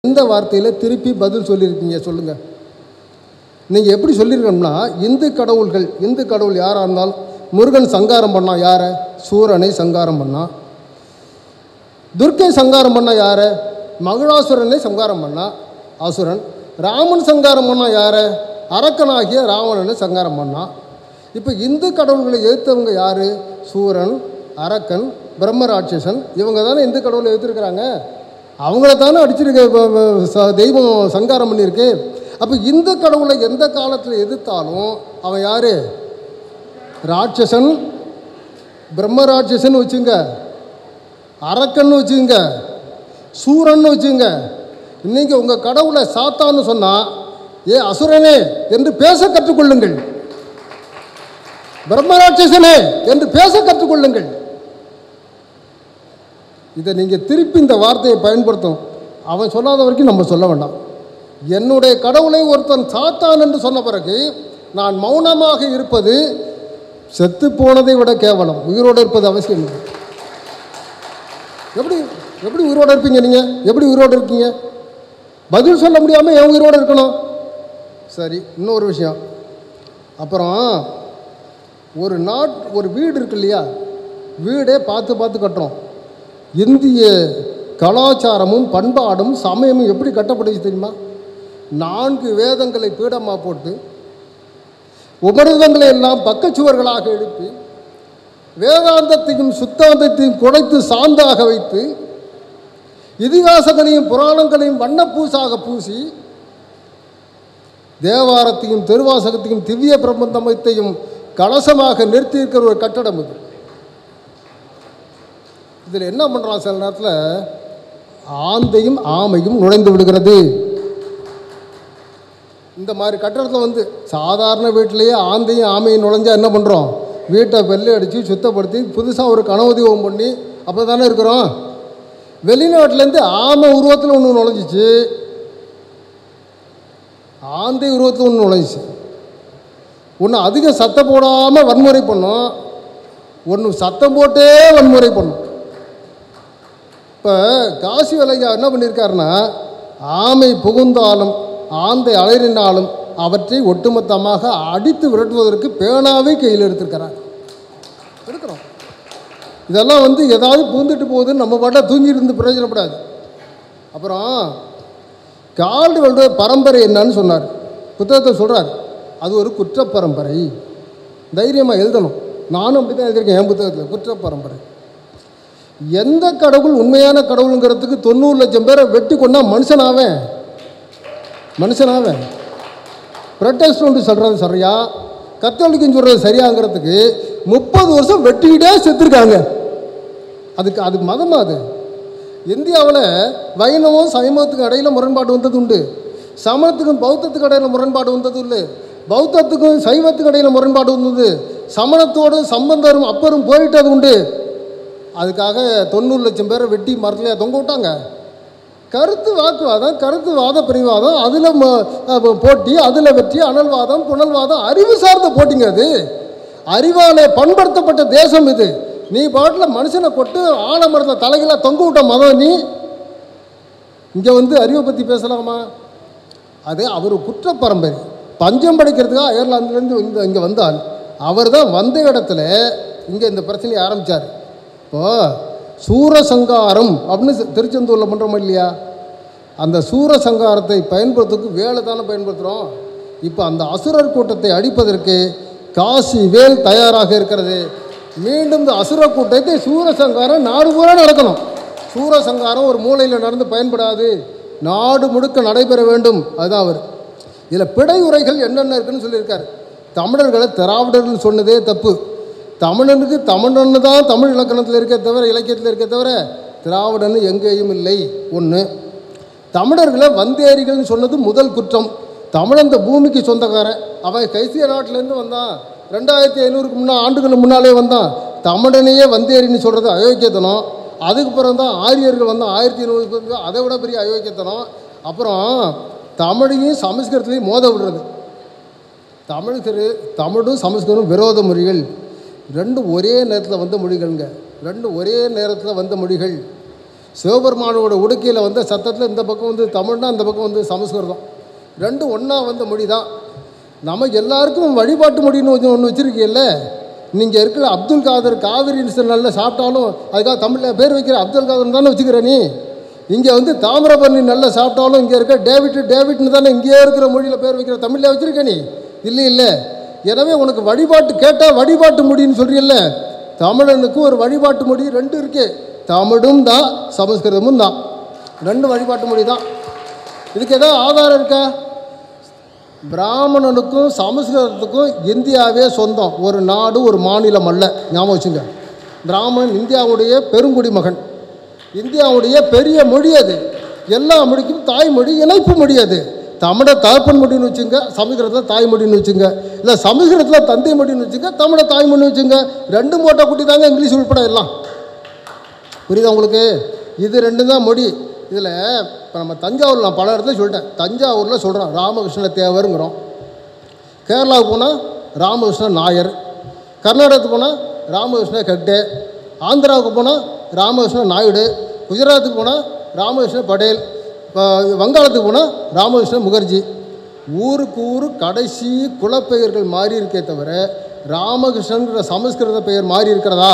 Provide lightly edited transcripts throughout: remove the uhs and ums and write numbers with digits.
எந்த வார்த்தையில் திருப்பி பதில் சொல்லியிருக்கீங்க சொல்லுங்கள். நீங்கள் எப்படி சொல்லியிருக்கணும்னா, இந்து கடவுள் யாராக இருந்தாலும் முருகன் சங்காரம் பண்ணால் யாரை? சூரனை சங்காரம் பண்ணால். துர்க்கை சங்காரம் பண்ணால் யாரை? மகிழாசுரனை சங்காரம் பண்ணால் அசுரன். ராமன் சங்காரம் பண்ணால் யாரை? அரக்கனாகிய ராவணனை சங்காரம் பண்ணால். இப்போ இந்து கடவுள்களை எதிர்த்தவங்க யார்? சூரன், அரக்கன், பிரம்மராட்சசன். இவங்க தானே இந்து கடவுளை எதிர்த்துருக்கிறாங்க. அவங்கள தானே அடிச்சிருக்க தெய்வம் சங்காரம் பண்ணியிருக்கு. அப்போ இந்து கடவுளை எந்த காலத்தில் எதிர்த்தாலும் அவன் யார்? ராட்சசன், பிரம்மராட்சசன் வச்சுங்க, அரக்கன்னு வச்சுங்க, சூரன்னு வச்சுங்க. இன்னைக்கு உங்கள் கடவுளை சாத்தான்னு சொன்னால், ஏ அசுரனே என்று பேச கற்றுக்கொள்ளுங்கள், பிரம்மராட்சசனே என்று பேச கற்றுக்கொள்ளுங்கள். இதை நீங்கள் திருப்பி இந்த வார்த்தையை பயன்படுத்தணும். அவன் சொல்லாத வரைக்கும் நம்ம சொல்ல வேண்டாம். என்னுடைய கடவுளை ஒருத்தன் சாத்தான் என்று சொன்ன பிறகு நான் மௌனமாக இருப்பது செத்து போனதை விட கேவலம். உயிரோடு இருப்பது அவசியம் இல்லை. எப்படி உயிரோடு இருப்பீங்க? நீங்கள் எப்படி உயிரோடு இருக்கீங்க? பதில் சொல்ல முடியாமல் என் உயிரோடு இருக்கணும். சரி, இன்னொரு விஷயம். அப்புறம் ஒரு வீடு இருக்கு இல்லையா, வீடே பார்த்து கட்டுறோம். இந்திய கலாச்சாரமும் பண்பாடும் சமயமும் எப்படி கட்டப்படுச்சு தெரியுமா? 4 வேதங்களை பீடமாக போட்டு, உபநிடதங்களை எல்லாம் பக்கச்சுவர்களாக எழுப்பி, வேதாந்தத்தையும் சுத்தாந்தத்தையும் குடைத்து சாந்தாக வைத்து, இதிகாசங்களையும் புராணங்களையும் வண்ணப்பூசாக பூசி, தேவாரத்தையும் திருவாசகத்தையும் திவ்ய பிரபந்தத்தையும் கலசமாக நிறுத்தியிருக்கிற ஒரு கட்டடம் இது. இதில் என்ன பண்ணுறான்? சில நேரத்தில் ஆந்தையும் ஆமையும் நுழைந்து விடுகிறது. இந்த மாதிரி கட்டடத்தில் சாதாரண வீட்டிலேயே ஆந்தையும் ஆமையும் நுழைஞ்சா என்ன பண்ணுறோம்? வீட்டை வெள்ளை அடித்து சுத்தப்படுத்தி புதுசாக ஒரு கனவுதீபம் பண்ணி அப்போ தானே இருக்கிறோம். வெளிநாட்டிலேருந்து ஆமை உருவத்தில் ஒன்று நுழைஞ்சிச்சு, ஆந்தை உருவத்தில் ஒன்று நுழைஞ்சிச்சு. ஒன்று அதிகம் சத்தம் போடாமல் வன்முறை பண்ணும், ஒன்று சத்தம் போட்டே வன்முறை பண்ணும். இப்போ காசி வலையா என்ன பண்ணியிருக்காருன்னா, ஆமை புகுந்தாலும் ஆந்தை அலறினாலும் அவற்றை ஒட்டுமொத்தமாக அடித்து விரட்டுவதற்கு பேனாவே கையில் எடுத்துருக்கிறார். எடுக்கிறோம். இதெல்லாம் ஏதாவது பூந்துட்டு போகுதுன்னு நம்ம பாட்டா தூங்கிட்டு இருந்து பிரயோஜனப்படாது. அப்புறம் கால்டுவெல்ட பரம்பரை என்னன்னு சொன்னார், புத்தகத்தை சொல்கிறார். அது ஒரு குற்ற பரம்பரை. தைரியமாக எழுதணும். நானும் அப்படி தான் எழுதியிருக்கேன் என் புத்தகத்தில். குற்ற பரம்பரை. எந்த கடவுள் உண்மையான கடவுளுங்கிறதுக்கு 90 லட்சம் பேரை வெட்டி கொண்டா மனுஷனாவேன். புரொட்டஸ்டன்ட் சொல்கிறது சரியா, கத்தோலிக்கன் சொல்கிறது சரியாங்கிறதுக்கு 30 வருஷம் வெட்டிக்கிட்டே செத்துருக்காங்க. அதுக்கு மதமாக அது. இந்தியாவில் வைணவம் சைவத்துக்கும் இடையில் முரண்பாடு வந்தது உண்டு, சமணத்துக்கும் பௌத்தத்துக்கு இடையில் முரண்பாடு வந்தது இல்லை, பௌத்தத்துக்கும் சைவத்துக்கு இடையில் முரண்பாடு வந்தது, சமணத்தோடு சம்பந்தரும் அப்பரும் போயிட்டது உண்டு. அதுக்காக 90 லட்சம் பேரை வெட்டி மரத்துலையா தொங்க விட்டாங்க. கருத்து வாக்குவாதம், கருத்து வாத பிரிவாதம், அதில் போட்டி, அதில் வெற்றி, அனல்வாதம், புனல்வாதம், அறிவு சார்ந்த போட்டிங்க. அது அறிவாலே பண்படுத்தப்பட்ட தேசம் இது. நீ பாட்டில் மனுஷனை கொட்டு ஆலமரத்தில் தலைகளாக தொங்க விட்ட மதம் நீ. இங்கே அறிவை பற்றி பேசலாமா? அது அவர் குற்ற பரம்பரை. பஞ்சம் படிக்கிறதுக்காக அயர்லாந்துலேருந்து இங்கே வந்தால் அவர் தான் வந்த இடத்துல இங்கே இந்த பிரச்சனையை ஆரம்பித்தார். இப்போது சூரசங்காரம் அப்படின்னு திருச்செந்தூரில் பண்ணுறோமா இல்லையா? அந்த சூரசங்காரத்தை பயன்படுத்துறதுக்கு வேலை தானே பயன்படுத்துகிறோம். இப்போ அந்த அசுரர் கூட்டத்தை அடிப்பதற்கு காசி வேல் தயாராக இருக்கிறது. மீண்டும் இந்த அசுர கூட்டத்தை சூரசங்காரம் நாடு பூரா நடக்கணும். சூரசங்காரம் ஒரு மூலையில் நடந்து பயன்படாது, நாடு முழுக்க நடைபெற வேண்டும். அதுதான் அவர். இதில் பிழை உரைகள் என்னென்ன இருக்குன்னு சொல்லியிருக்கார். தமிழர்களை திராவிடர்கள் சொன்னதே தப்பு. தமிழனுக்கு தமிழன்னு தான் தமிழ் இலக்கணத்தில் இருக்க தவிர, இலக்கியத்தில் இருக்க தவிர திராவிடன்னு எங்கேயும் இல்லை. ஒன்று. தமிழர்களை வந்தேரிகள்னு சொன்னது முதல் குற்றம். தமிழன் இந்த பூமிக்கு சொந்தக்காரன். அவன் கைசிய நாட்டிலேருந்து வந்தான், 2500 ஆண்டுகளுக்கு முன்னாலே வந்தான். தமிழனையே வந்தேரின்னு சொல்கிறது அயோக்கியத்தனம். அதுக்கு பிறகு தான் ஆரியர்கள் வந்தான் 1500, அதை விட பெரிய அயோக்கியத்தனம். அப்புறம் தமிழையும் சமஸ்கிருதத்துலேயும் மோத விடுறது. தமிழும் சமஸ்கிருதம் விரோத மொழிகள். ரெண்டும் ஒரே நேரத்தில் வந்த மொழிகள்ங்க. ரெண்டும் ஒரே நேரத்தில் வந்த மொழிகள். சிவபெருமானோட உடுக்கையில் வந்த சத்தத்தில் இந்த பக்கம் வந்து தமிழ்னா இந்த பக்கம் வந்து சமஸ்கிருதம், ரெண்டும் ஒன்றா வந்த மொழி தான். நம்ம எல்லாருக்கும் வழிபாட்டு மொழின்னு ஒன்று வச்சுருக்கீல்ல. நீங்கள் இருக்கிற அப்துல் காதர் காவிரி நல்லா சாப்பிட்டாலும் அதுக்காக தமிழில் பேர் வைக்கிற அப்துல் காதர் தானே வச்சுக்கிற நீ. இங்கே வந்து தாமிரபரணி நல்லா சாப்பிட்டாலும் இங்கே இருக்க டேவிட்னு தானே இங்கேயே இருக்கிற மொழியில் பேர் வைக்கிற, தமிழில் வச்சுருக்க நீ இல்லை. எனவே உனக்கு வழிபாட்டு கேட்டால் வழிபாட்டு மொழின்னு சொல்கிறீல்ல. தமிழனுக்கு ஒரு வழிபாட்டு மொழி ரெண்டு இருக்குது, தமிழும் தான் சமஸ்கிருதமும் தான், ரெண்டு வழிபாட்டு மொழி தான். இதுக்கு ஏதாவது ஆதாரம் இருக்கா? பிராமணனுக்கும் சமஸ்கிருதத்துக்கும் இந்தியாவே சொந்தம், ஒரு நாடு ஒரு மாநிலம் அல்ல, ஞாபகம் வச்சுங்க. பிராமணன் இந்தியாவுடைய பெருங்குடி மகன், இந்தியாவுடைய பெரிய மொழி அது, எல்லா மொழிக்கும் தாய்மொழி, இணைப்பு மொழி அது. தமிழை தகப்பன் மொழின்னு வச்சுங்க, சமஸ்கிருதத்தில் தாய்மொழின்னு வச்சுங்க, இல்லை சமஸ்கிருதத்தில் தந்தை மொழின்னு வச்சுங்க, தமிழை தாய்மொழின்னு வச்சுங்க. ரெண்டு மூட்டை குட்டி தாங்க இங்கிலீஷ் உள்பட எல்லாம். புரியுதா உங்களுக்கு? இது ரெண்டு தான் மொழி. இதில் இப்போ நம்ம தஞ்சாவூரில் நான் பல இடத்துல சொல்லிட்டேன், தஞ்சாவூரில் சொல்கிறோம் ராமகிருஷ்ண தேவருங்கிறோம், கேரளாவுக்கு போனால் ராமகிருஷ்ண நாயர், கர்நாடகத்துக்கு போனால் ராமகிருஷ்ண ஹெக்டே, ஆந்திராவுக்கு போனால் ராமகிருஷ்ண நாயுடு, குஜராத்துக்கு போனால் ராமகிருஷ்ண படேல், வங்காளத்துக்கு போனால் ராமகிருஷ்ண முகர்ஜி. ஊருக்கு ஊர் கடைசி குலப்பெயர்கள் மாறி இருக்கே தவிர ராமகிருஷ்ணன்ற சமஸ்கிருத பெயர் மாறி இருக்கிறதா?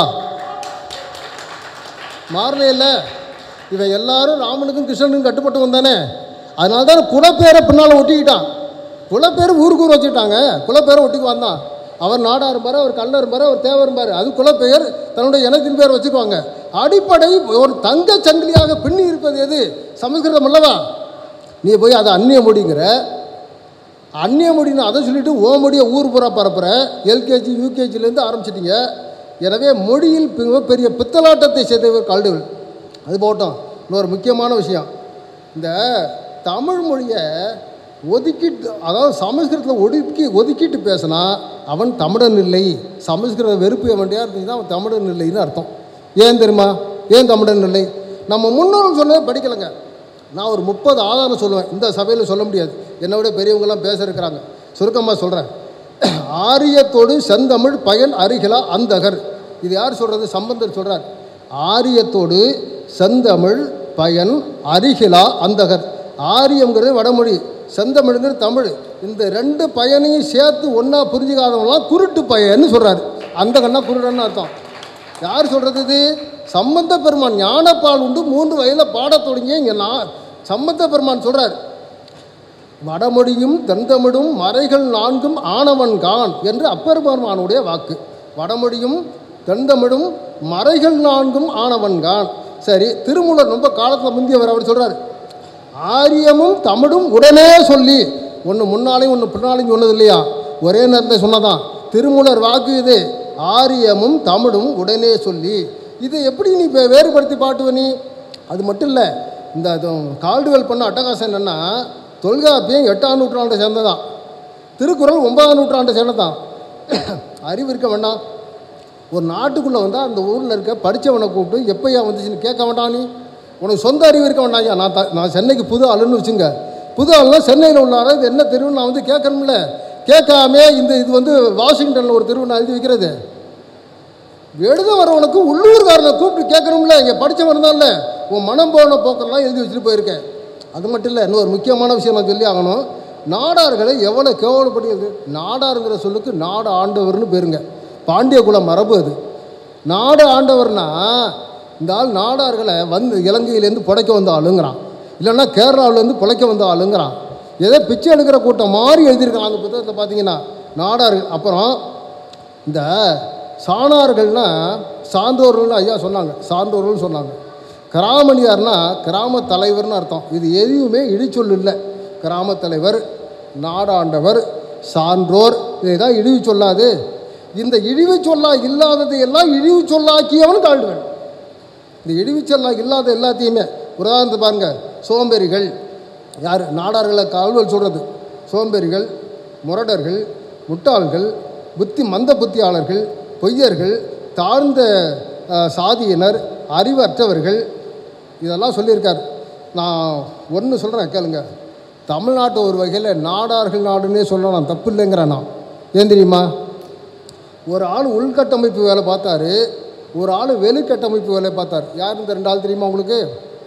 மாறலே இல்லை. இவன் எல்லாரும் ராமனுக்கும் கிருஷ்ணனுக்கும் கட்டுப்பட்டு வந்தானே, அதனால தான் குலப்பேரை பின்னால் ஒட்டிக்கிட்டான். குலப்பேர் ஊருக்கு ஊர் வச்சுக்கிட்டாங்க, குலப்பேரை ஒட்டிக்கு வந்தான். அவர் நாடாக இருப்பார், அவர் கல்ல இருப்பார், அவர் தேவர் இருப்பார், அது குலப்பெயர், தன்னுடைய இனத்தின் பேர் வச்சுக்குவாங்க. அடிப்படை ஒரு தங்க சங்கிலியாக பின்னி இருப்பது எது? சமஸ்கிருதம் அல்லவா? நீ போய் அதை அந்நிய மொழிங்கிற, அந்நிய மொழின்னு அதை சொல்லிவிட்டு ஓ மொழியை ஊர் பூரா பரப்புற. எல்கேஜி யூகேஜிலேருந்து ஆரம்பிச்சிட்டிங்க. எனவே மொழியில் பெரிய பித்தலாட்டத்தை செய்தவர் கல்டுகள். அது போட்டோம். இன்னொரு முக்கியமான விஷயம், இந்த தமிழ் மொழியை ஒதுக்கிட்டு, அதாவது சமஸ்கிருதத்தில் ஒதுக்கிட்டு பேசினா அவன் தமிழன் இல்லை. சமஸ்கிருத வெறுப்பு வேண்டியா இருந்துச்சுன்னா அவன் தமிழன் இல்லைன்னு அர்த்தம். ஏன் தெரியுமா? ஏன் தமிழன் இல்லை? நம்ம முன்னோர்கள் சொன்னதை படிக்கலைங்க. நான் ஒரு 30 ஆதாரம் சொல்லுவேன், இந்த சபையில் சொல்ல முடியாது, என்னை விட பெரியவங்களாம் பேச இருக்கிறாங்க. சுருக்கமாக சொல்கிறேன். ஆரியத்தோடு செந்தமிழ் பயன் அருகிலா அந்தகர். இது யார் சொல்கிறது? சம்பந்தர் சொல்கிறார். ஆரியத்தோடு செந்தமிழ் பயன் அருகிலா அந்தகர். ஆரியங்கிறது வடமொழி, செந்தமிழ்ங்கிறது தமிழ். இந்த ரெண்டு பயனையும் சேர்த்து ஒன்றா புரிஞ்சுக்காதவங்களாம் குருட்டு பயன்னு சொல்கிறார். அந்தகன்னா குருடன்னு அர்த்தம். யார் சொல்கிறது? இது சம்பந்த பெருமான். ஞானப்பால் உண்டு 3 வயதில் பாடத் தொடங்கிய இங்கே சம்பந்த பெருமான் சொல்கிறார். வடமொழியும் தென்தமிழும் மறைகள் 4 ஆனவன் கான் என்று அப்பர் பெருமானுடைய வாக்கு. வடமொழியும் தென்தமிழும் மறைகள் 4 ஆனவன் கான். சரி, திருமூலர் ரொம்ப காலத்தில் முந்தியவர், அவர் சொல்கிறார் ஆரியமும் தமிழும் உடனே சொல்லி, ஒன்று முன்னாலையும் ஒன்று பின்னாலையும் சொன்னது இல்லையா, ஒரே நேரத்தை சொன்னதான் திருமூலர் வாக்கு இது. ஆரியமும் தமிழும் உடனே சொல்லி, இதை எப்படி நீ வேறுபடுத்தி பாட்டுவ நீ? அது மட்டும் இல்லை, இந்த கால்டுவெல் பண்ண அட்டகாசம் என்னென்னா, தொல்காப்பியம் 8ஆம் நூற்றாண்டை சேர்ந்ததான், திருக்குறள் 9ஆம் நூற்றாண்டை சேர்ந்ததான். அறிவு இருக்க வேண்டாம். ஒரு நாட்டுக்குள்ளே வந்தால் அந்த ஊரில் இருக்க படித்தவனை கூப்பிட்டு எப்போயா வந்துச்சுன்னு கேட்க வேண்டாம். நீ உனக்கு சொந்த அறிவு இருக்க வேண்டாம். ஐயா நான் சென்னைக்கு புது ஆளுன்னு வச்சுங்க, புது ஆளுனா சென்னையில் உள்ளார இது என்ன தெருவுன்னு நான் வந்து கேட்கணும்ல. கேட்காமே இது வந்து வாஷிங்டனில் ஒரு தெருவு நான் எழுதி வைக்கிறது. எழுத வரவனுக்கு உள்ளூர்காரனை கூப்பிட்டு கேட்கணும்ல. இங்கே படித்தவன் தான் இல்லை, உன் மனம் போன போக்கெல்லாம் எழுதி வச்சுட்டு போயிருக்கேன். அது மட்டும் இல்லை, இன்னொரு முக்கியமான விஷயம் நான் சொல்லி ஆகணும். நாடார்களை எவ்வளோ கேவலப்படி, நாடாருங்கிற சொல்லுக்கு நாடு ஆண்டவர்னு பேருங்க. பாண்டிய குல மரபு அது. நாடு ஆண்டவர்னா இந்த ஆள் நாடார்களை வந்து இலங்கையிலேருந்து புடைக்க வந்த ஆளுங்கிறான், இல்லைன்னா கேரளாவிலேருந்து புழைக்க வந்த ஆளுங்கிறான். ஏதோ பிச்சை எடுக்கிற கூட்டம் மாதிரி எழுதியிருக்காங்க அந்த புத்தகத்தில் பார்த்தீங்கன்னா நாடார்கள். அப்புறம் இந்த சாணார்கள்னா சான்றோர்கள்னு ஐயா சொன்னாங்க, சான்றோர்கள்னு சொன்னாங்க. கிராமணியார்னா கிராம தலைவர்னு அர்த்தம். இது எதுவுமே இழிச்சொல் இல்லை. கிராம தலைவர், நாடாண்டவர், சான்றோர், இதுதான் இழிவு சொல்லாது. இந்த இழிவு சொல்லா இல்லாததை எல்லாம் இழிவு சொல்லாக்கியவன் கால்டுவெல். இந்த இழிவு சொல்லா இல்லாத எல்லாத்தையுமே உதாரணத்தை பாருங்கள். சோம்பேறிகள் யார்? நாடார்களை கால்டுவெல் சொல்கிறது. சோம்பேறிகள், முரடர்கள், முட்டாள்கள், மந்த புத்தியாளர்கள், பொய்யர்கள், தாழ்ந்த சாதியினர், அறிவற்றவர்கள், இதெல்லாம் சொல்லியிருக்கார். நான் ஒன்று சொல்கிறேன் கேளுங்க. தமிழ்நாட்டை ஒரு வகையில் நாடார்கள் நாடுன்னே சொல்லலாம், தப்பு இல்லைங்கிறேன் நான். ஏன் தெரியுமா? ஒரு ஆள் உள்கட்டமைப்பு வேலை பார்த்தாரு, ஒரு ஆள் வெளிக்கட்டமைப்பு வேலை பார்த்தார். யார் இந்த 2 ஆள் தெரியுமா உங்களுக்கு?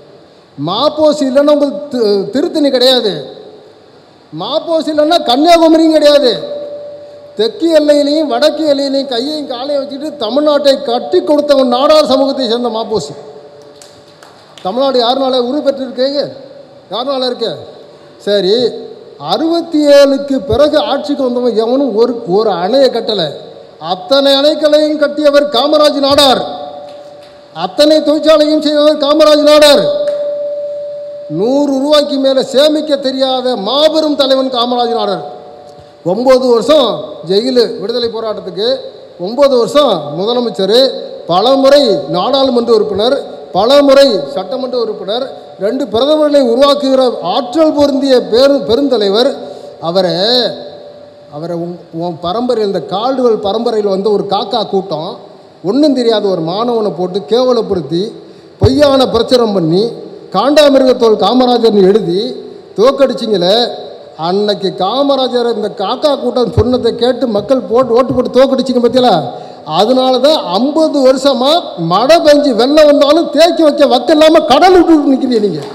மாப்போசி இல்லைன்னா உங்களுக்கு திருத்தணி கிடையாது, மாப்போசி இல்லைன்னா கன்னியாகுமரியும் கிடையாது. தெற்கு எல்லையிலையும் வடக்கு எல்லையிலையும் கையையும் காலையும் வச்சுட்டு தமிழ்நாட்டை கட்டி கொடுத்தவன் நாடார் சமூகத்தை சேர்ந்த மாப்போசி. தமிழ்நாடு யாருனால உருவு பெற்றிருக்கீங்க? யாருனால இருக்க? சரி, 67க்கு பிறகு ஆட்சிக்கு வந்தவன் எவனும் ஒரு அணையை கட்டலை. அத்தனை அணைக்களையும் கட்டியவர் காமராஜ் நாடார். அத்தனை தொழிற்சாலையும் செய்தவர் காமராஜ் நாடார். 100 ரூபாய்க்கு மேலே சேமிக்க தெரியாத மாபெரும் தலைவன் காமராஜ் நாடார். 9 வருஷம் ஜெயிலு விடுதலை போராட்டத்துக்கு, 9 வருஷம் முதலமைச்சர், பலமுறை நாடாளுமன்ற உறுப்பினர், பலமுறை சட்டமன்ற உறுப்பினர், 2 பிரதமர்களை உருவாக்குகிற ஆற்றல் பொருந்திய பெருந்தலைவர். அவரை உன் பரம்பரையில், இந்த கால்டுவல் பரம்பரையில் வந்து ஒரு காக்கா கூட்டம் ஒன்றும் தெரியாத ஒரு மாணவனை போட்டு கேவலப்படுத்தி பொய்யான பிரச்சாரம் பண்ணி காண்டாமிருகத்தோல் காமராஜர்னு எழுதி தோக்கடிச்சிங்களே. அன்னைக்கு காமராஜர் இந்த காக்கா கூட்டம் சொன்னதை கேட்டு மக்கள் ஓட்டு போட்டு தோக்கடிச்சிங்க பற்றியில. அதனால தான் 50 வருஷமாக மழை பெஞ்சு வெள்ளம் வந்தாலும் தேக்கி வைக்க வக்க இல்லாமல் கடல் விட்டு நிற்கிறீங்க. நீங்கள்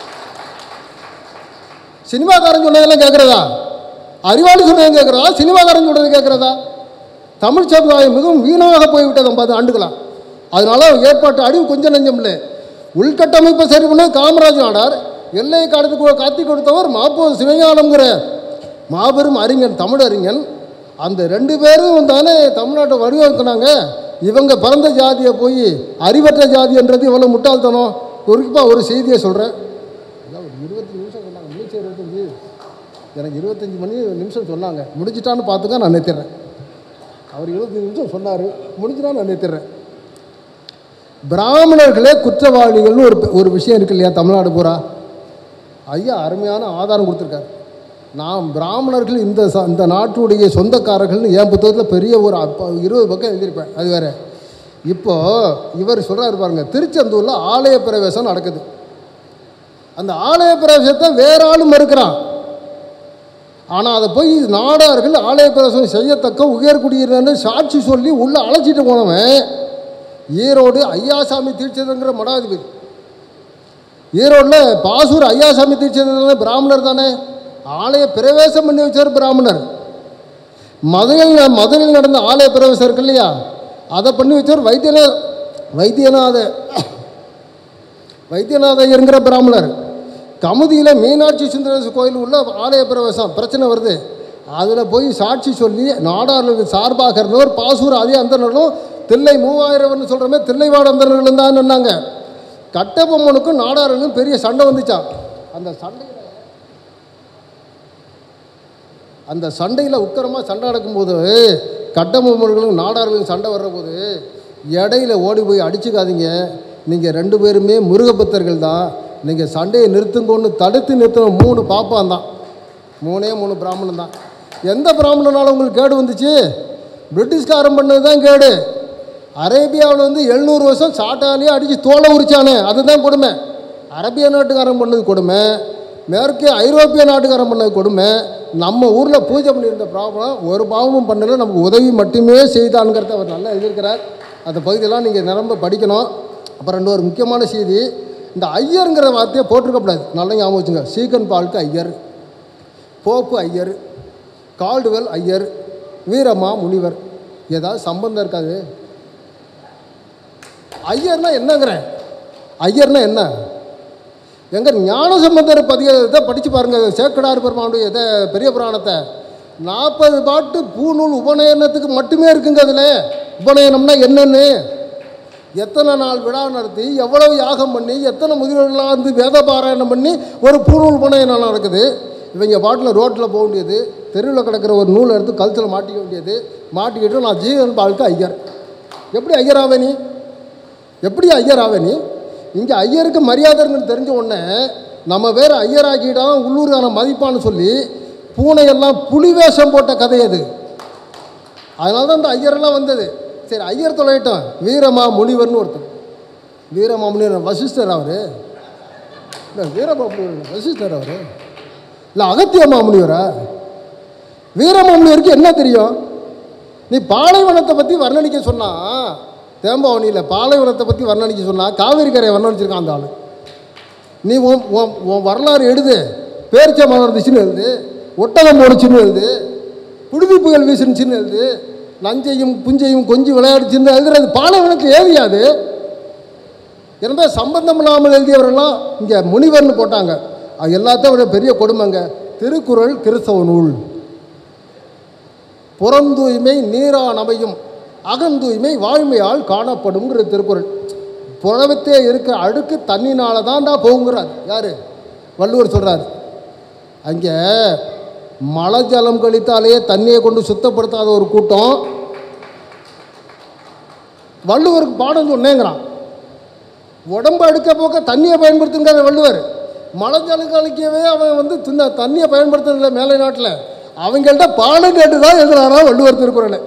சினிமாக்காரன் சொன்னதெல்லாம் கேட்குறதா? அறிவாளி சொன்னது கேட்குறதா? சினிமாக்காரன் சொன்னது கேட்குறதா? தமிழ் சமுதாயம் மிகவும் வீணாக போய்விட்டது 50 ஆண்டுகளாக. அதனால ஏற்பாட்டு அழிவு கொஞ்சம் நெஞ்சம் இல்லை. உள்கட்டமைப்பை சரி பண்ண காமராஜ் நாடார், எல்லையை காத்தி கொடுத்தவர் மாப்போ சிவஞானம்ங்கிற மாபெரும் அறிஞன், தமிழ் அறிஞன். அந்த 2 பேரும் தானே தமிழ்நாட்டை வடிவமைக்கினாங்க. இவங்க பிறந்த ஜாதியை போய் அறிவற்ற ஜாதின்றது இவ்வளோ முட்டாள்தனம். குறிப்பாக ஒரு செய்தியை சொல்கிறேன். ஒரு 20 நிமிஷம் சொன்னாங்க, முடிச்சு 25, எனக்கு 25 நிமிஷம் சொன்னாங்க. முடிச்சிட்டான்னு பார்த்துக்க, நான் நிறுத்திடுறேன். அவர் 25 நிமிஷம் சொன்னார், முடிச்சுட்டா நான் நிறுத்திடுறேன். பிராமணர்களே குற்றவாளிகள்னு ஒரு விஷயம் இருக்கு இல்லையா தமிழ்நாடு பூரா? ஐயா அருமையான ஆதாரம் கொடுத்துருக்காரு. நாம் பிராமணர்கள் இந்த நாட்டுடைய சொந்தக்காரர்கள்னு என் புத்தகத்தில் பெரிய ஒரு 20 பக்கம் எழுதியிருப்பேன். அது வேறு. இப்போது இவர் சொல்கிறாரு பாருங்க, திருச்செந்தூரில் ஆலய பிரவேசம் நடக்குது. அந்த ஆலய பிரவேசத்தை வேற ஆளும் மறுக்கிறான். ஆனால் அதை போய் நாடார்கள் ஆலய பிரவேசம் செய்யத்தக்க உயர்குடியினர்னு சாட்சி சொல்லி உள்ளே அழைச்சிட்டு போனவன் ஈரோடு ஐயாசாமி தீட்சிதங்கிற மடாதிபதி. ஈரோடில் பாசூர் ஐயாசாமி தீட்சிதர் பிராமணர் தானே, ஆலய பிரவேசம் பண்ணி வச்சார் பிராமணர். மதுரையில் நடந்த ஆலய பிரவேசம் இருக்கு இல்லையா, அதை பண்ணி வச்சார் வைத்தியநாத ஐயருங்கிற பிராமணர். கமுதியில் மீனாட்சி சுந்தரேஸ்வரர் கோயில் உள்ள ஆலய பிரவேசம் பிரச்சனை வருது. அதில் போய் சாட்சி சொல்லி நாடார்களுக்கு சார்பாக இருந்தவர் பாசூர் அதே அந்தனர்களும் தில்லை 3000 சொல்கிறமே தில்லைவாடு அந்தனர்களும் தான் நின்னாங்க. கட்டபொம்மனுக்கும் நாடார்களுக்கும் பெரிய சண்டை வந்துச்சான். அந்த சண்டையில் உக்கரமாக சண்டை நடக்கும்போது கட்டபொம்மனுக்கும் நாடார்களுக்கும் சண்டை வர்ற போது இடையில ஓடி போய் அடிச்சுக்காதீங்க, நீங்கள் 2 பேருமே முருகபக்தர்கள் தான், நீங்கள் சண்டையை நிறுத்துங்கன்னு தடுத்து நிறுத்தின 3 பாப்பான் தான், 3 பிராமணன் தான். எந்த பிராமணனால உங்களுக்கு கேடு வந்துச்சு? பிரிட்டிஷ்காரன் பண்ணது தான் கேடு. அரேபியாவில் வந்து 700 வருஷம் சாட்டாலேயே அடித்து தோலை உரிச்சானே, அதுதான் கொடுமை. அரேபிய நாட்டுக்காரன் பண்ணது கொடுமை, மேற்கே ஐரோப்பிய நாட்டுக்காரன் பண்ணது கொடுமை. நம்ம ஊரில் பூஜை பண்ணியிருந்த பிராமணன் ஒரு பாவமும் பண்ணலை, நமக்கு உதவி மட்டுமே செய்தான்ங்கிறத அவர் நல்லா எழுதியிருக்கிறார். அந்த பகுதியெல்லாம் நீங்கள் நிரம்ப படிக்கணும். அப்புறம் ஒரு முக்கியமான செய்தி, இந்த ஐயருங்கிற வார்த்தையை போட்டிருக்கக்கூடாது, நல்லா ஞாபகம் வச்சுங்க. Ziegenbalg Iyer, Pope Iyer, Caldwell Iyer, Veeramamunivar, ஏதாவது சம்பந்தம் இருக்காது. ஐயர்னா என்னங்கிறேன், ஐயர்னா என்ன? எங்கள் ஞானசம்பந்தர் பதிகத்தை படித்து பாருங்கள், சேக்கடார் பெருமானுடைய பெரிய புராணத்தை. 40 பாட்டு பூநூல் உபநயனத்துக்கு மட்டுமே இருக்குங்க. அதில் உபநயனம்னா என்னென்னு, எத்தனை நாள் விழா நடத்தி, எவ்வளவு யாகம் பண்ணி, எத்தனை முதியோர்களாக வந்து வேத பாராயணம் பண்ணி ஒரு பூநூல் உபநயனம் நடக்குது. இவங்க பாட்டில் ரோட்டில் போக வேண்டியது, தெருவில் கிடக்கிற ஒரு நூலை எடுத்து கழுத்தில் மாட்டிக்க வேண்டியது, மாட்டிக்கிட்டு நான் ஜீவன் பாலுக்கு ஐயர். எப்படி ஐயராவே நீ? எப்படி ஐயராவே நீ? இங்கே ஐயருக்கு மரியாதைன்னு தெரிஞ்ச உடனே நம்ம வேறு ஐயராக்கிட்டான் உள்ளூரான மதிப்பான்னு சொல்லி பூனையெல்லாம் புலி வேஷம் போட்ட கதை அது. அதனால தான் இந்த ஐயரெல்லாம் வந்தது. சரி, ஐயர் தொலைட்டோம். வீரமா முனிவர்னு ஒருத்தர், வீரமா முனிவர் வசிஷ்டர் அவர் இல்லை, வீரமா முனிவர் வசிஷ்டர் அவர் இல்லை, அகத்தியமா முனிவரா? வீரமா முனிவருக்கு என்ன தெரியும்? நீ பாலைவனத்தை பற்றி வர்ணனிக்க சொன்னால், தேம்பாவணியில் பாலைவனத்தை பற்றி வர்ணனிக்க சொன்னால் காவேரி கரையை வர்ணனிச்சிருக்கான் அந்த ஆள். நீ உன் வரலாறு எழுது. பேரிச்சை மரம் இருந்துச்சுன்னு எழுது, ஒட்டகம் போனுச்சுன்னு எழுது, புழுதி புயல் வீசுனுச்சுன்னு எழுது, நஞ்சையும் புஞ்சையும் கொஞ்சம் விளையாடுச்சுன்னு எழுதுறது பாலைவனுக்கு ஏவியாது. எனவே சம்பந்தம் இல்லாமல் எழுதியவரெல்லாம் இங்கே முனிவர்னு போட்டாங்க. அது எல்லாத்தையும் விட பெரிய கொடுமைங்க. திருக்குறள் கிறிஸ்தவ நூல். புறந்தூய்மை நீரான் அமையும், அகந்தூய்மை வாழ்மையால் காணப்படும்ங்கிற திருக்குறள். புறவத்தே இருக்கிற அழுக்கு தண்ணினால தான்டா போகுங்கிறார். யார்? வள்ளுவர் சொல்கிறார். அங்கே மழை ஜலம் கழித்தாலே தண்ணியை கொண்டு சுத்தப்படுத்தாத ஒரு கூட்டம் வள்ளுவருக்கு பாடம் சொன்னேங்கிறான். உடம்பு அடுக்க போக்க தண்ணியை பயன்படுத்துங்கிற வள்ளுவர். மழை ஜலம் கழிக்கவே அவன் தண்ணியை பயன்படுத்துறதில்ல மேலை நாட்டில். அவங்கள்ட்ட பாடம் கேட்டு தான் எழுதுனாரா வள்ளுவர் திருக்குறளை.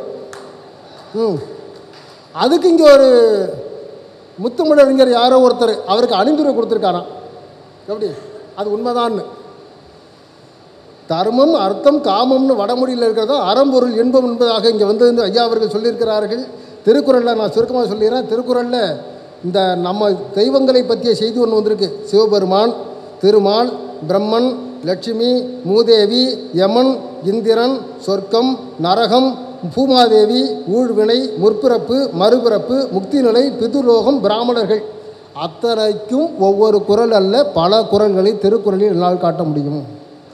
அதுக்கு இங்கே ஒரு முத்துமிழறிஞர் யாரோ ஒருத்தர் அவருக்கு அணிந்துரை கொடுத்துருக்காராம். எப்படி? அது உண்மைதான்னு. தர்மம் அர்த்தம் காமம்னு வடமொழியில் இருக்கிறதா அறம்பொருள் இன்பம் என்பதாக இங்கே வந்து ஐயா அவர்கள் சொல்லியிருக்கிறார்கள். திருக்குறளில் நான் சுருக்கமாக சொல்லிடுறேன். திருக்குறளில் இந்த நம்ம தெய்வங்களை பற்றிய செய்தி ஒன்று வந்திருக்கு. சிவபெருமான், திருமால், பிரம்மன், லட்சுமி, மூதேவி, யமன், இந்திரன், சொர்க்கம், நரகம், பூமாதேவி, ஊழ்வினை, முற்பிறப்பு, மறுபிறப்பு, முக்தி நிலை, பிதுலோகம், பிராமணர்கள் அத்தனைக்கும் ஒவ்வொரு குறள் அல்ல பல குறள்களை திருக்குறளில் என்னால் காட்ட முடியும்.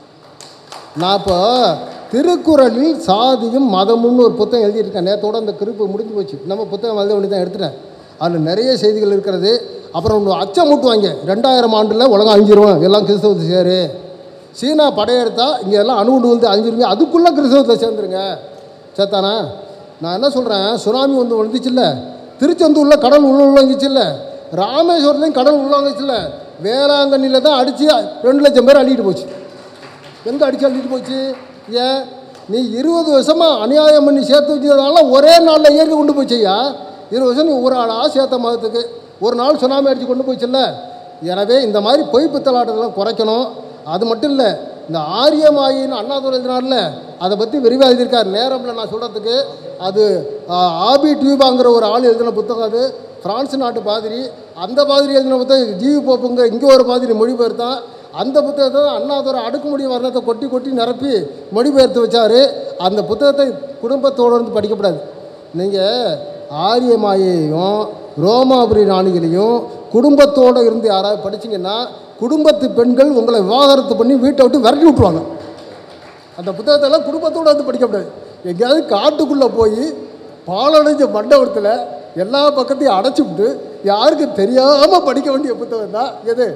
நான் இப்போ திருக்குறளில் சாதியும் மதமும்னு ஒரு புத்தகம் எழுதியிருக்கேன். நேற்றோட அந்த குறிப்பு முடிஞ்சு போச்சு. நம்ம புத்தகம் எழுத வேண்டி தான் எடுத்துட்டேன். அதில் நிறைய செய்திகள் இருக்கிறது. அப்புறம் ஒன்று அச்சம் மூட்டுவாங்க. 2000 ஆண்டில் உலகம் அழிஞ்சிருவோம், எல்லாம் கிறிஸ்தவத்தை சேரு. சீனா படையெடுத்தா இங்கே எல்லாம் அணுகுண்டு வந்து அழிஞ்சிருங்க, அதுக்குள்ளே கிறிஸ்தவத்தை சேர்ந்துருங்க. சேத்தானா? நான் என்ன சொல்கிறேன், சுனாமி வந்து வந்துச்சுல்ல, திருச்செந்தூரில் கடல் உள்ளவங்கிச்சில்ல, ராமேஸ்வரத்துலையும் கடல் உள்ளவங்கிச்சில்ல, வேளாங்கண்ணியில் தான் அடித்து 2 லட்சம் பேர் அள்ளிட்டு போச்சு. எங்கே அடித்து அள்ளிட்டு போச்சு? ஏன் நீ 20 வருஷமாக அநியாயம் பண்ணி சேர்த்து வச்சதுனால ஒரே நாளில் ஏறி கொண்டு போச்சியா. 20 வருஷம் நீ ஒரு ஆளாக சேர்த்த மதத்துக்கு ஒரு நாள் சுனாமி அடித்து கொண்டு போச்சுல்ல. எனவே இந்த மாதிரி பொய் பித்தலாட்டத்தெல்லாம் குறைக்கணும். அது மட்டும் இல்லை, இந்த ஆரியமாயின்னு அண்ணாதுரை எழுதினார்ல, அதை பற்றி விரிவாக எழுதியிருக்கார். நேரம்ல நான் சொல்கிறதுக்கு. அது ஆபி டியூபாங்கிற ஒரு ஆள் எழுதின புத்தகம். அது பிரான்ஸ் நாட்டு பாதிரி. அந்த பாதிரி எழுதின புத்தகம் ஜிவி போப்புங்க இங்கே ஒரு பாதிரி மொழிபெயர்த்தான். அந்த புத்தகத்தை அண்ணாதுரை அடுக்குமுடி வர்ணத்தை கொட்டி கொட்டி நிரப்பி மொழிபெயர்த்து வச்சார். அந்த புத்தகத்தை குடும்பத்தோடு இருந்து படிக்கப்படாது. நீங்கள் ஆரியமாயையும் ரோமாபுரி ராணிகளையும் குடும்பத்தோடு இருந்து யாராவது படிச்சிங்கன்னா குடும்பத்து பெண்கள் உங்களை விவாகரத்து பண்ணி வீட்டை விட்டு விரட்டி விட்ருவாங்க. அந்த புத்தகத்தெல்லாம் குடும்பத்தோடு வந்து படிக்கப்படாது. எங்கேயாவது காட்டுக்குள்ளே போய் பாலடைஞ்ச மண்டபத்தில் எல்லா பக்கத்தையும் அடைச்சி விட்டு யாருக்கு தெரியாமல் படிக்க வேண்டிய புத்தகம் தான் எது?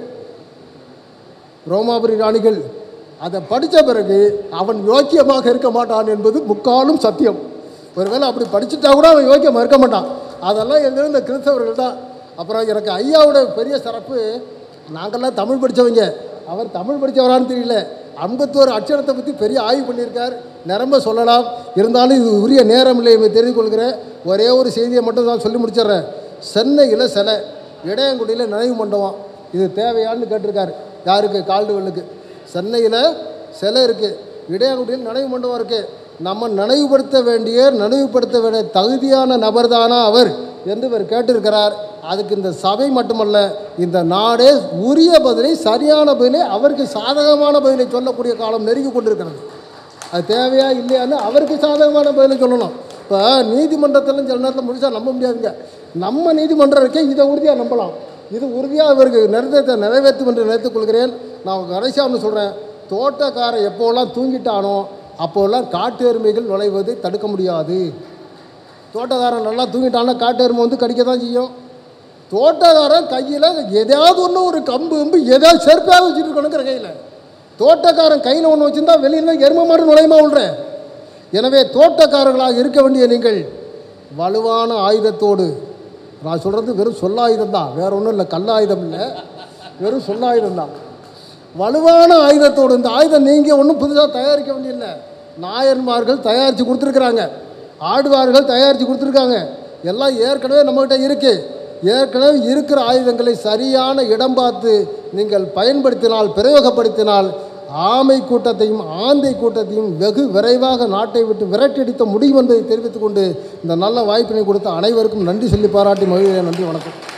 ரோமாபுரி ராணிகள். அதை படித்த பிறகு அவன் யோக்கியமாக இருக்க மாட்டான் என்பது முக்காலும் சத்தியம். ஒருவேளை அப்படி படிச்சுட்டா கூட அவன் யோக்கியமாக இருக்க மாட்டான். அதெல்லாம் எழுதுகிற இந்த கிறிஸ்தவர்கள் தான். அப்புறம் எனக்கு ஐயாவோட பெரிய சிறப்பு, நாங்கள்லாம் தமிழ் படித்தவங்க, அவர் தமிழ் படித்தவரான்னு தெரியல, 51 அட்சரத்தை பற்றி பெரிய ஆய்வு பண்ணியிருக்கார். நிரம்ப சொல்லலாம், இருந்தாலும் இது உரிய நேரம் இல்லை என்று தெரிந்து கொள்கிறேன். ஒரே ஒரு செய்தியை மட்டும் நான் சொல்லி முடிச்சிடுறேன். சென்னையில் சிலை, இடையங்குடியில் நினைவு மண்டபம், இது தேவையான்னு கேட்டிருக்காரு. யாருக்கு? கால்டுவெல்லுக்கு. சென்னையில் சிலை இருக்குது, இடையங்குடியில் நினைவு மண்டபம் இருக்குது. நம்ம நினைவுபடுத்த வேண்டிய தகுதியான நபர் தானா அவர் என்று இவர் கேட்டிருக்கிறார். அதுக்கு இந்த சபை மட்டுமல்ல, இந்த நாடே உரிய பதிலை, சரியான பதிலை, அவருக்கு சாதகமான பதிலை சொல்லக்கூடிய காலம் நெருங்கி கொண்டிருக்கிறது. அது தேவையா இல்லையான்னு அவருக்கு சாதகமான பதிலை சொல்லணும். இப்போ நீதிமன்றத்திலும் சில நேரத்தில் முடிச்சா நம்ப முடியாதுங்க. நம்ம நீதிமன்றம் இருக்கே, இதை உறுதியாக நம்பலாம். இது உறுதியாக இவருக்கு நிறைவேற்றும் என்று நினைத்துக் கொள்கிறேன். நான் கடைசியாக ஒன்று சொல்கிறேன். தோட்டக்காரன் எப்போல்லாம் தூங்கிட்டானோ அப்போல்லாம் காட்டு எருமைகள் நுழைவதை தடுக்க முடியாது. தோட்டக்காரன் நல்லா தூங்கிட்டான்னா காட்டு எருமை வந்து கடிக்க தான் செய்யும். தோட்டக்காரன் கையில் எதையாவது ஒன்று, ஒரு கம்பு எதாவது செருப்பாக வச்சுட்டு இருக்கணுங்கிற கையில். தோட்டக்காரன் கையில் ஒன்று வச்சுருந்தா வெளியில் எருமை மாடு நுழையுமா விடுறேன். எனவே தோட்டக்காரர்களாக இருக்க வேண்டிய நீங்கள் வலுவான ஆயுதத்தோடு, நான் சொல்கிறது வெறும் சொல்லாயுதம் தான், வேறு ஒன்றும் இல்லை, கல்லாயுதம் இல்லை, வெறும் சொல்லாயுதம் தான். வலுவான ஆயுதத்தோடு, இந்த ஆயுதம் நீங்கள் ஒன்றும் புதுசாக தயாரிக்க வேண்டியதில்லை. நாயன்மார்கள் தயாரித்து கொடுத்துருக்குறாங்க, ஆடுவார்கள் தயாரித்து கொடுத்துருக்காங்க. எல்லாம் ஏற்கனவே நம்மகிட்ட இருக்குது. ஏற்கனவே இருக்கிற ஆயுதங்களை சரியான இடம் பார்த்து நீங்கள் பயன்படுத்தினால், பிரயோகப்படுத்தினால் ஆமை கூட்டத்தையும் ஆந்தை கூட்டத்தையும் வெகு விரைவாக நாட்டை விட்டு விரட்டடித்த முடியும் என்பதை தெரிவித்துக் கொண்டு இந்த நல்ல வாய்ப்பினை கொடுத்த அனைவருக்கும் நன்றி சொல்லி பாராட்டி மகிழ்கிறேன். நன்றி, வணக்கம்.